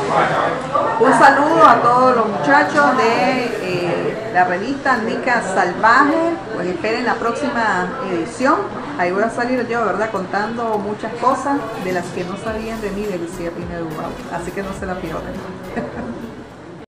Un saludo a todos los muchachos de la revista Nica Salvaje. Pues esperen la próxima edición. Ahí voy a salir yo, ¿verdad? Contando muchas cosas de las que no sabían de mí, de Lucía Pinedo. Así que no se la pierdan.